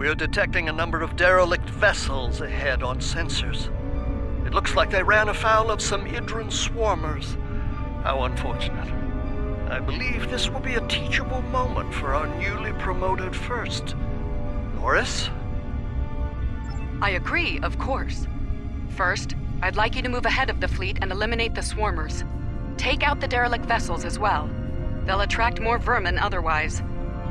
We're detecting a number of derelict vessels ahead on sensors. It looks like they ran afoul of some Idran swarmers. How unfortunate. I believe this will be a teachable moment for our newly promoted first. Norris? I agree, of course. First, I'd like you to move ahead of the fleet and eliminate the swarmers. Take out the derelict vessels as well. They'll attract more vermin otherwise.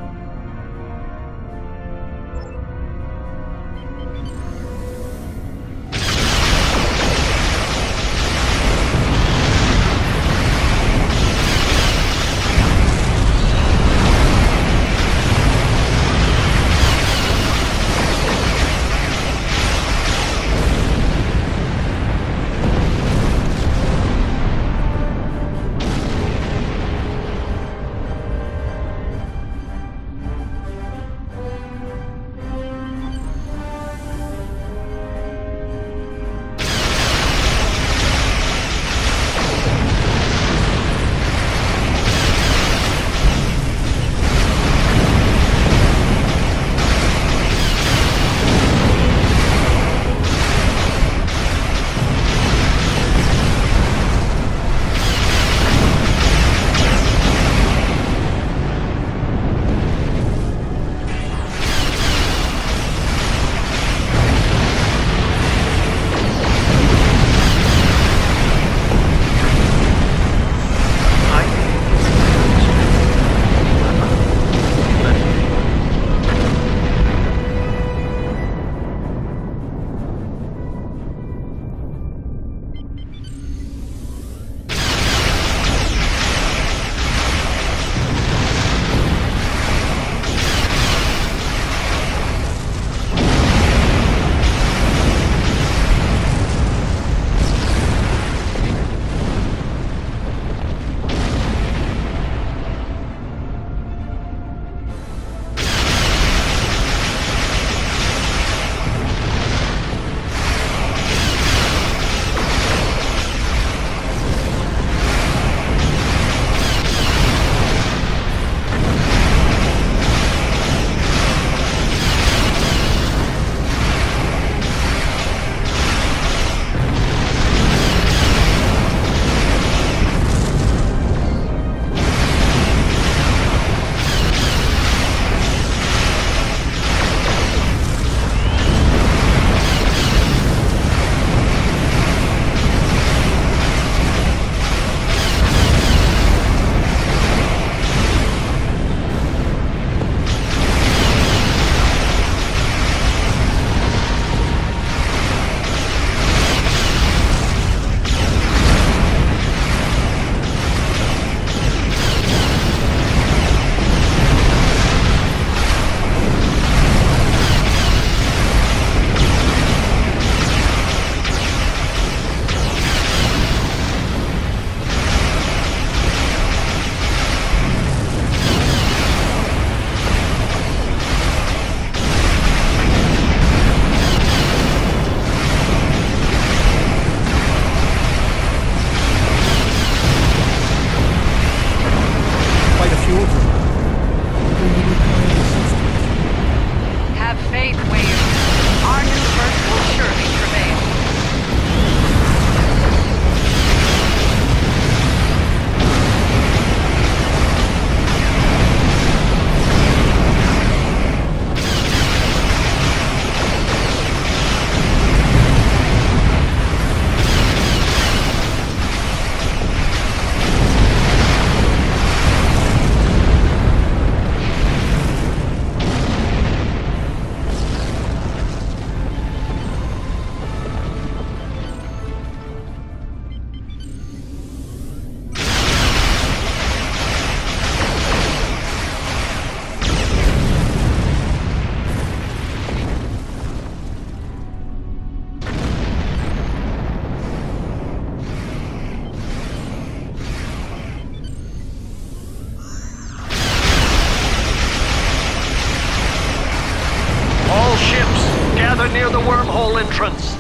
near the wormhole entrance.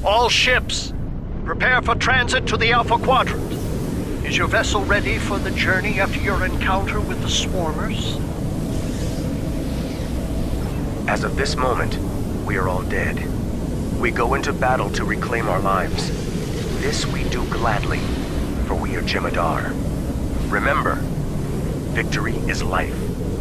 All ships, prepare for transit to the Alpha Quadrant. Is your vessel ready for the journey after your encounter with the Swarmers? As of this moment, we are all dead. We go into battle to reclaim our lives. This we do gladly, for we are Jem'Hadar. Remember, victory is life.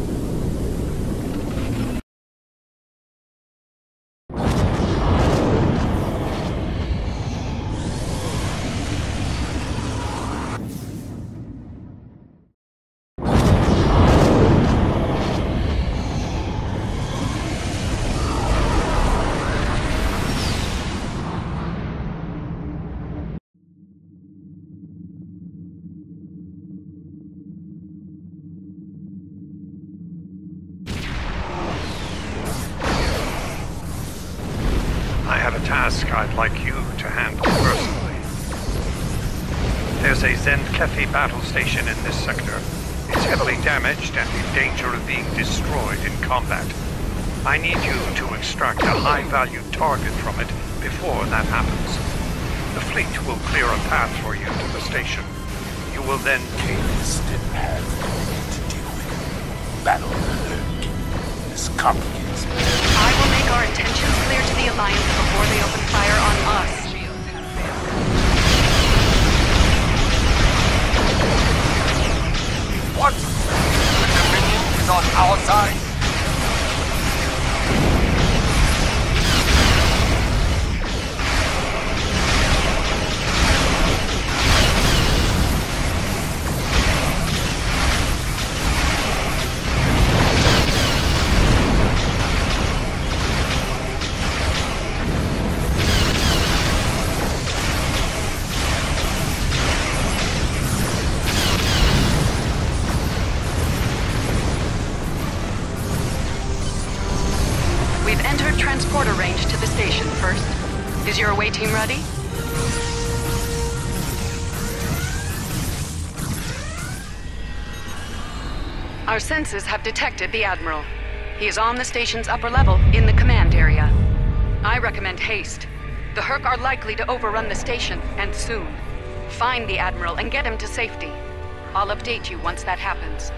I have a task I'd like you to handle personally. There's a Zend Kefi battle station in this sector. It's heavily damaged and in danger of being destroyed in combat. I need you to extract a high-value target from it before that happens. The fleet will clear a path for you to the station. You will then take a stiff path to deal with. Battle is complicated. I will make our intentions clear to the Alliance before they open fire on us. What? The Dominion is on our side? We've entered transporter range to the station first. Is your away team ready? Our senses have detected the Admiral. He is on the station's upper level in the command area. I recommend haste. The Hurk are likely to overrun the station, and soon. Find the Admiral and get him to safety. I'll update you once that happens.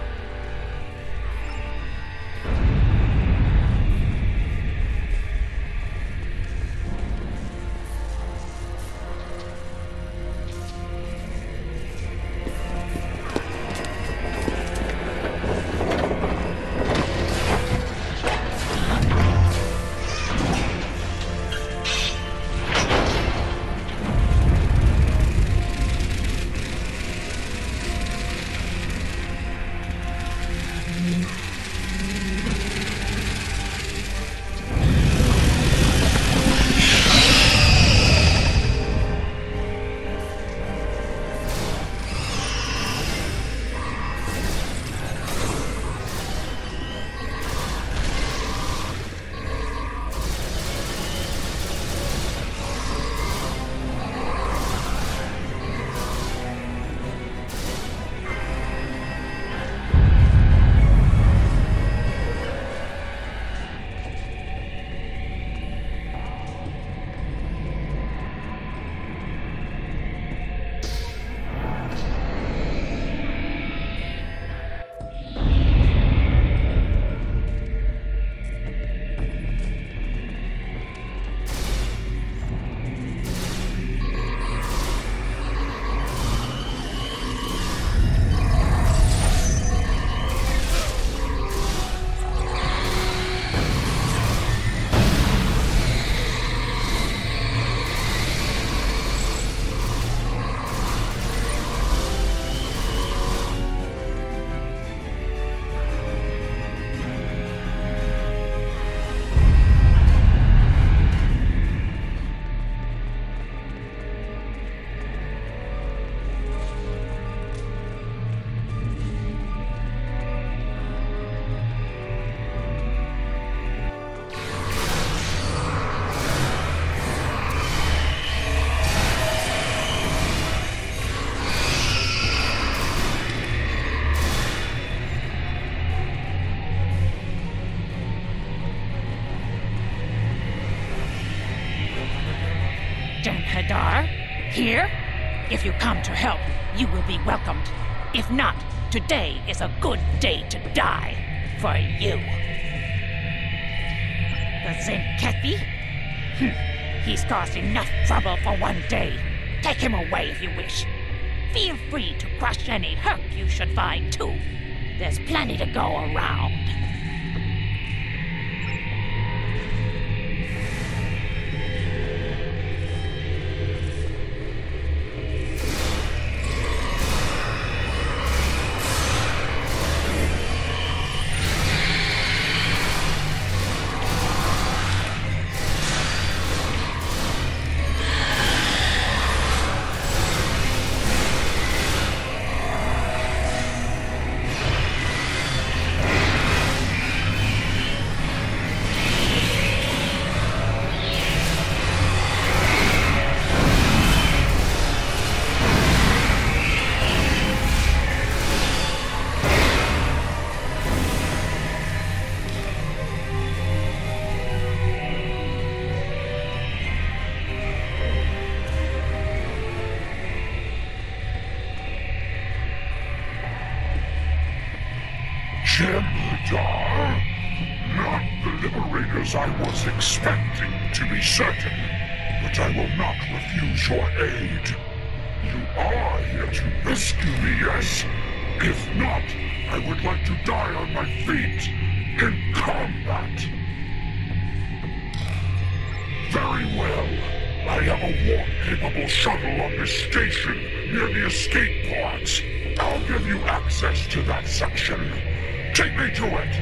Jem'Hadar? Here? If you come to help, you will be welcomed. If not, today is a good day to die. For you. The Tzenkethi? He's caused enough trouble for one day. Take him away if you wish. Feel free to crush any hurt you should find, too. There's plenty to go around. Jem'Hadar? Not the liberators I was expecting, to be certain. But I will not refuse your aid. You are here to rescue me, yes? If not, I would like to die on my feet in combat. Very well. I have a warp-capable shuttle on this station near the escape pods. I'll give you access to that section. Take me to it!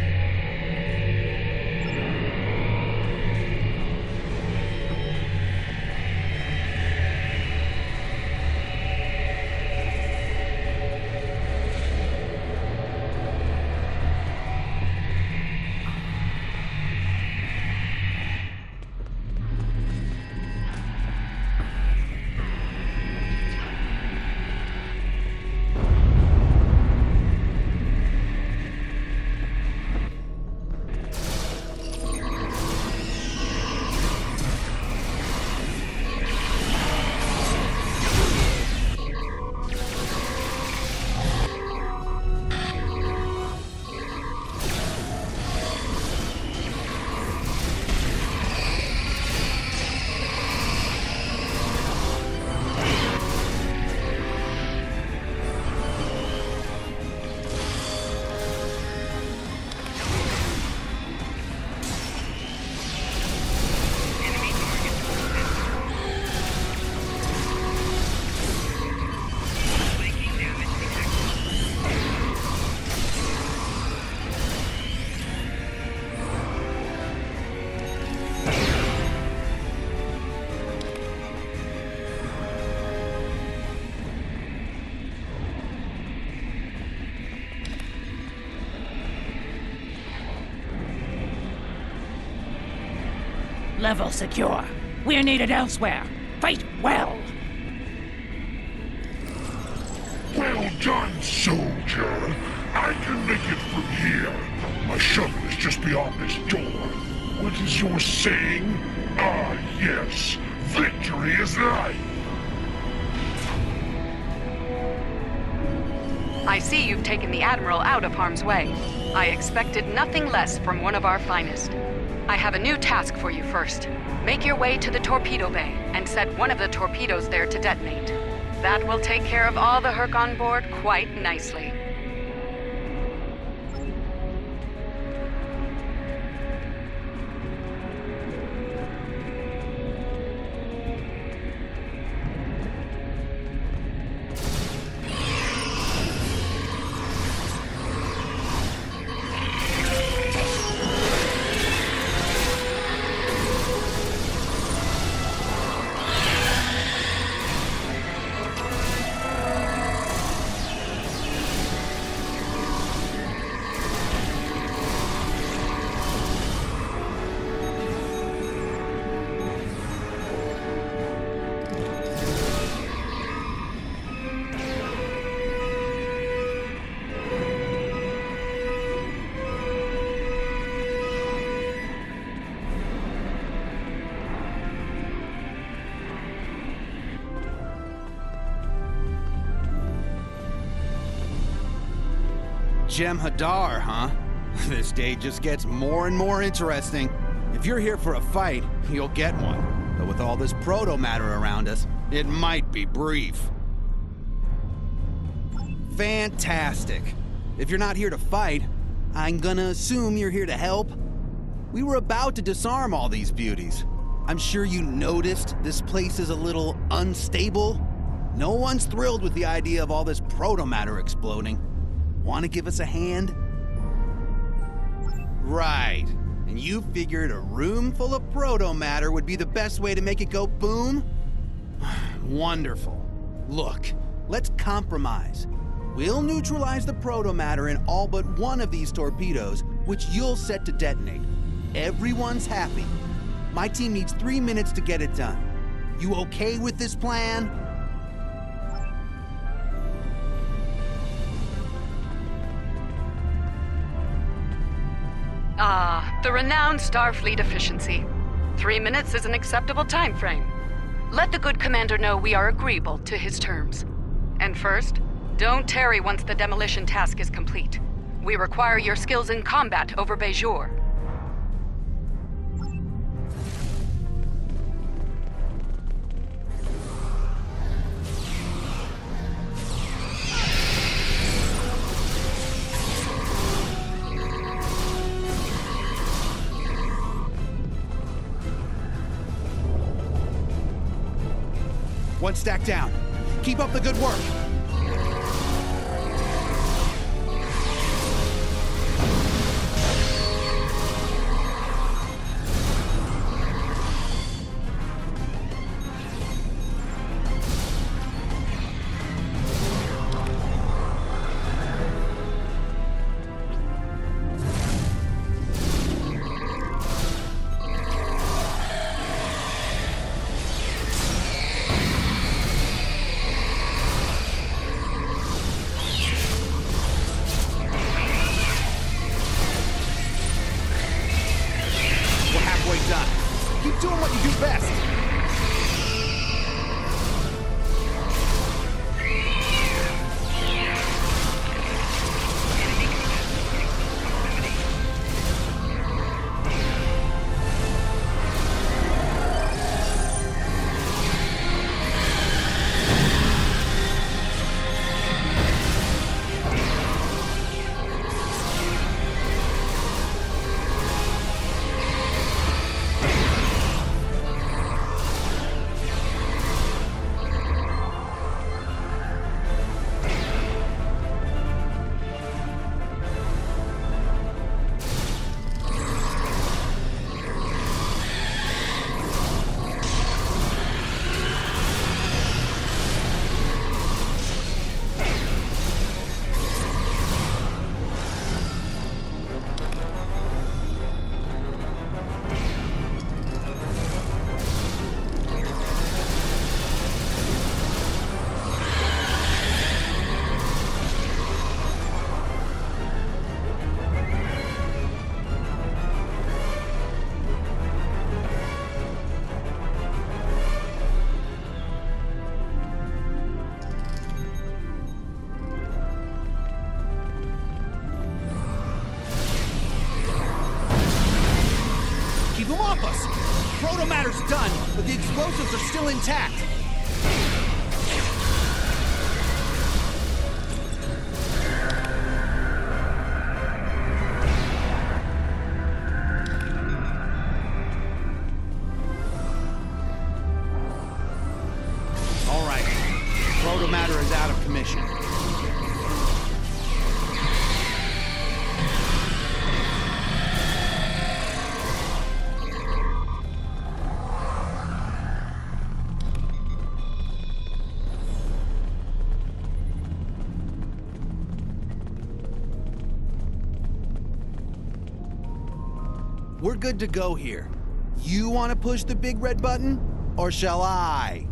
Level secure. We're needed elsewhere. Fight well. Well done, soldier. I can make it from here. My shuttle is just beyond this door. What is your saying? Ah, yes. Victory is thine. I see you've taken the Admiral out of harm's way. I expected nothing less from one of our finest. I have a new task for you first. Make your way to the torpedo bay and set one of the torpedoes there to detonate. That will take care of all the Herc on board quite nicely. Jem'Hadar, huh? This day just gets more and more interesting. If you're here for a fight, you'll get one. But with all this proto-matter around us, it might be brief. Fantastic. If you're not here to fight, I'm gonna assume you're here to help. We were about to disarm all these beauties. I'm sure you noticed this place is a little unstable. No one's thrilled with the idea of all this proto-matter exploding. Want to give us a hand? Right. And you figured a room full of proto-matter would be the best way to make it go boom? Wonderful. Look, let's compromise. We'll neutralize the proto-matter in all but one of these torpedoes, which you'll set to detonate. Everyone's happy. My team needs 3 minutes to get it done. You okay with this plan? The renowned Starfleet efficiency. 3 minutes is an acceptable time frame. Let the good commander know we are agreeable to his terms. And first, don't tarry once the demolition task is complete. We require your skills in combat over Bajor. One stack down. Keep up the good work. Keep doing what you do best. Proto-matter's done, but the explosives are still intact. All right, proto-matter is out of commission. We're good to go here. You want to push the big red button, or shall I?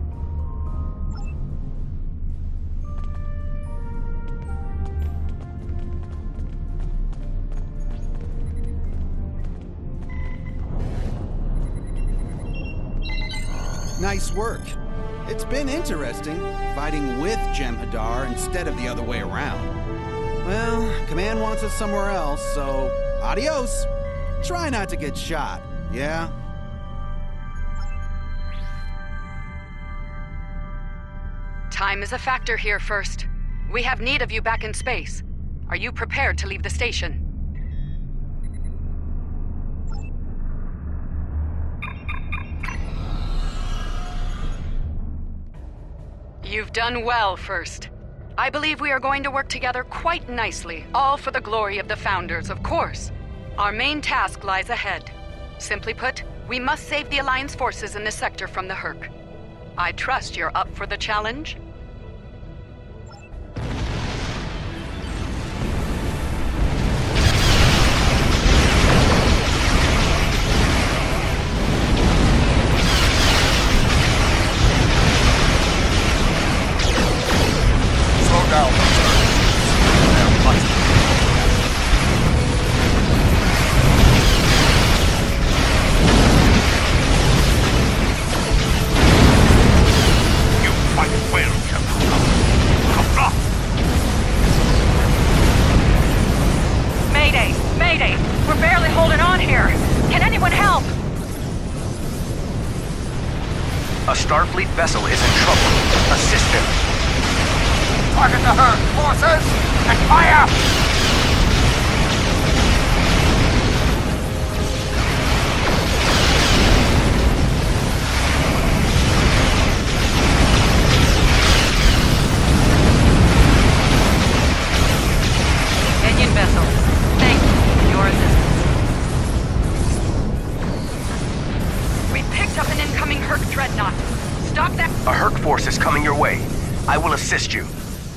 Nice work. It's been interesting, fighting with Jem'Hadar instead of the other way around. Well, Command wants us somewhere else, so adios. Try not to get shot, yeah? Time is a factor here, First. We have need of you back in space. Are you prepared to leave the station? You've done well, First. I believe we are going to work together quite nicely, all for the glory of the Founders, of course. Our main task lies ahead. Simply put, we must save the Alliance forces in this sector from the Herc. I trust you're up for the challenge? Slow down, Mayday! We're barely holding on here! Can anyone help? A Starfleet vessel is in trouble. Assist them. Target the Herc, forces, and fire! Union vessel. Thank you for your assistance. We picked up an incoming Herc dreadnought. Stop that. A Herc force is coming your way. I will assist you.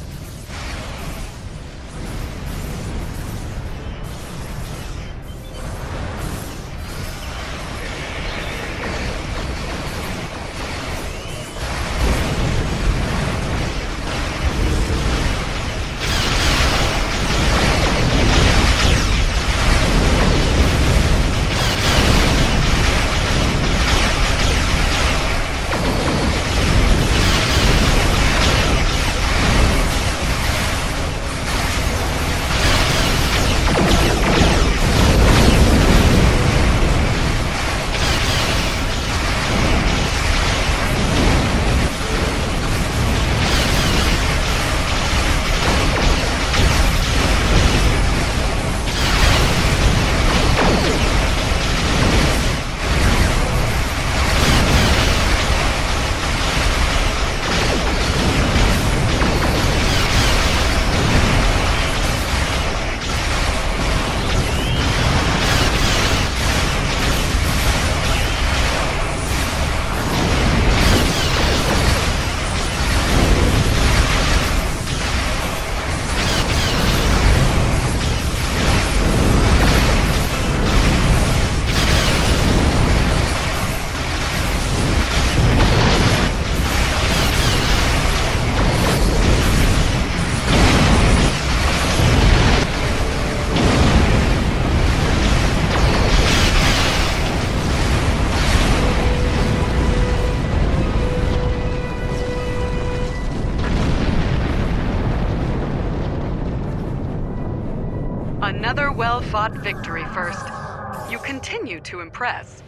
Another well-fought victory, First. You continue to impress.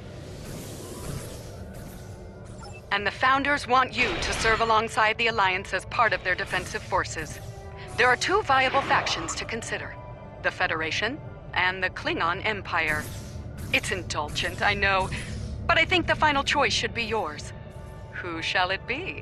And the Founders want you to serve alongside the Alliance as part of their defensive forces. There are two viable factions to consider: the Federation and the Klingon Empire. It's indulgent, I know, but I think the final choice should be yours. Who shall it be?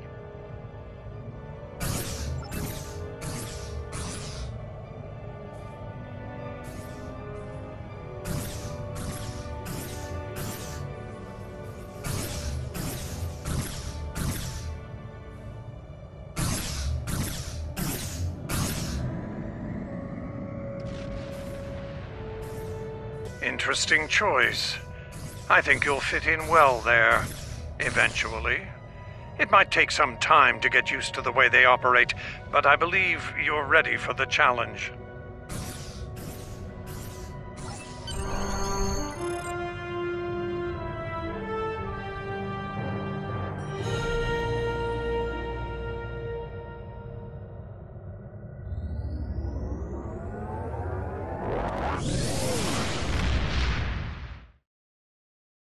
Interesting choice. I think you'll fit in well there, eventually. It might take some time to get used to the way they operate, but I believe you're ready for the challenge.